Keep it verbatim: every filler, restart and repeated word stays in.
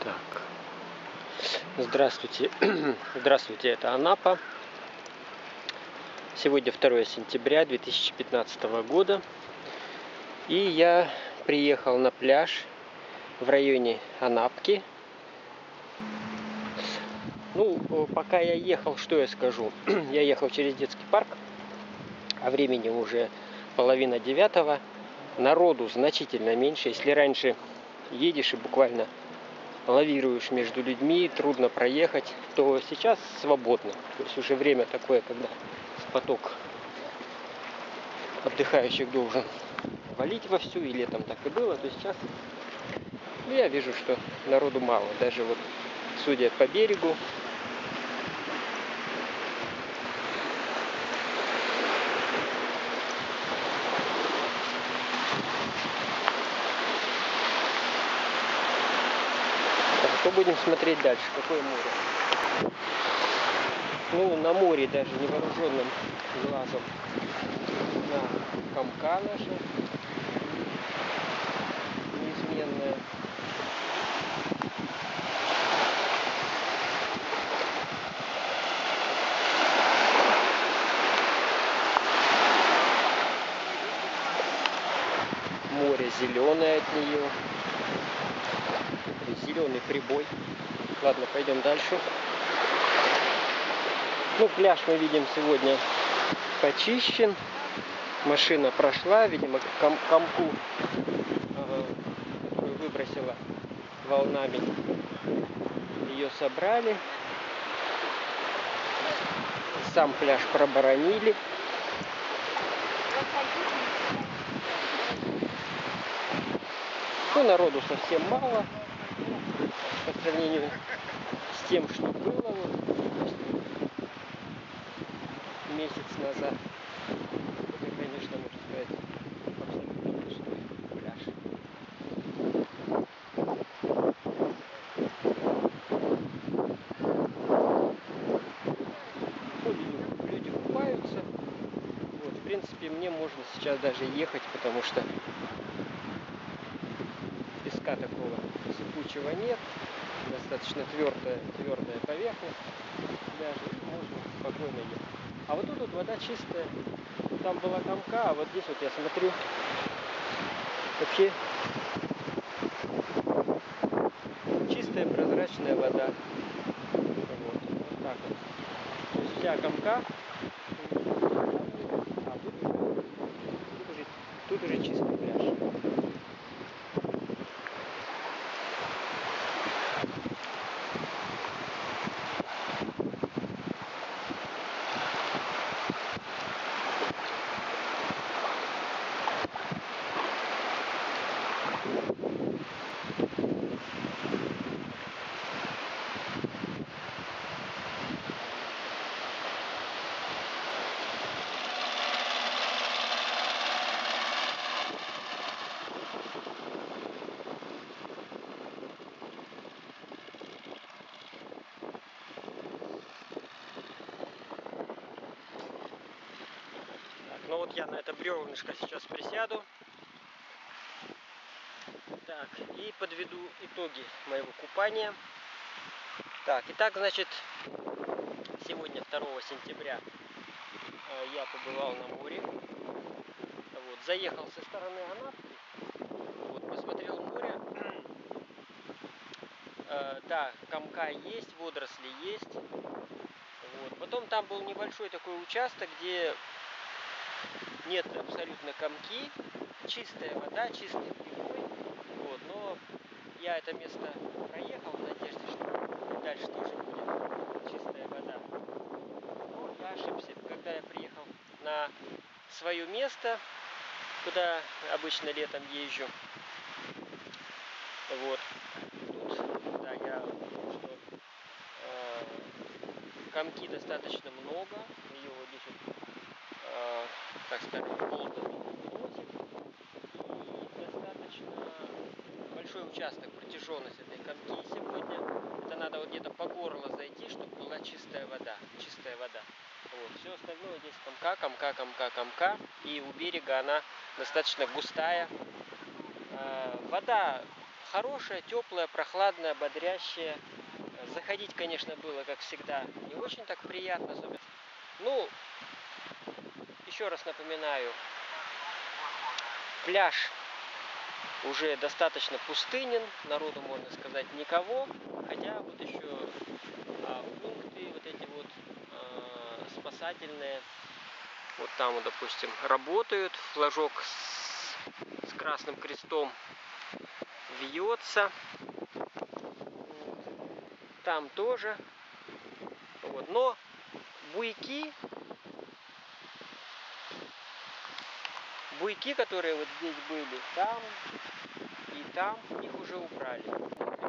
Так, здравствуйте, здравствуйте, это Анапа. Сегодня второе сентября две тысячи пятнадцатого года, и я приехал на пляж в районе Анапки. Ну, пока я ехал, что я скажу? Я ехал через детский парк, а времени уже половина девятого. Народу значительно меньше. Если раньше едешь и буквально лавируешь между людьми, трудно проехать, то сейчас свободно. То есть уже время такое, когда поток отдыхающих должен валить вовсю, и летом так и было, то сейчас ну, я вижу, что народу мало. Даже вот, судя по берегу, то будем смотреть дальше, какое море. Ну, на море даже невооруженным глазом на комка наша неизменная. Море зеленое от нее. Зеленый прибой. Ладно, пойдем дальше. Ну, пляж мы видим сегодня почищен. Машина прошла, видимо, ком комку, э, которую выбросила волнами, ее собрали. Сам пляж проборонили. Ну, народу совсем мало по сравнению с тем, что было вот месяц назад. Это, конечно, можно сказать, абсолютно пустой пляж. Ну, люди, люди купаются. Вот, в принципе, мне можно сейчас даже ехать, потому что песка такого сыпучего нет. Достаточно твердая, твердая поверхность. Даже можно спокойно ехать. А вот тут вот вода чистая. Там была комка, а вот здесь вот я смотрю, вообще чистая прозрачная вода. Вот, вот так вот. То есть вся комка, а тут уже, тут уже, тут уже чистый пляж. Ну вот я на это бревнышко сейчас присяду. Так, и подведу итоги моего купания. Так, итак, значит, сегодня второго сентября я побывал на море. Вот, заехал со стороны Анапки. Вот, посмотрел море. Э, да, комка есть, водоросли есть. Вот, потом там был небольшой такой участок, где нет абсолютно комки, чистая вода, чистый прибой. Вот, но я это место проехал в надежде, что дальше тоже будет чистая вода. Но я ошибся. Когда я приехал на свое место, куда обычно летом езжу, вот, тут, да, я видел, что э, комки достаточно много, ее вот здесь вот, э, так сказать, волнами носит, и достаточно большой участок, протяженность этой комки сегодня. Это надо вот где-то по горло зайти, чтобы была чистая вода, чистая вода. Вот. Все остальное здесь комка, комка, комка, комка, и у берега она достаточно густая. Э, вода хорошая, теплая, прохладная, бодрящая. Заходить, конечно, было, как всегда, не очень так приятно. Ну, еще раз напоминаю, пляж уже достаточно пустынен, народу, можно сказать, никого, хотя вот еще а, пункты вот эти вот а, спасательные, вот там, вот, допустим, работают, флажок с, с красным крестом вьется, там тоже, вот, но буйки, буйки, которые вот здесь были, там и там, их уже убрали.